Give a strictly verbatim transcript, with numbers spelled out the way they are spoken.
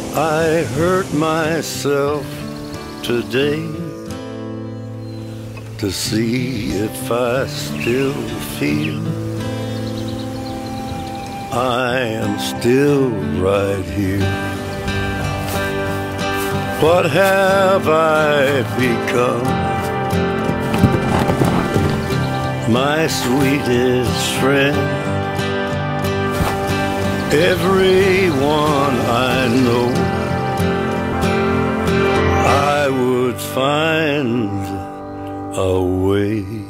I hurt myself today to see if I still feel I am still right here. What have I become? My sweetest friend, everyone I know I would find a way.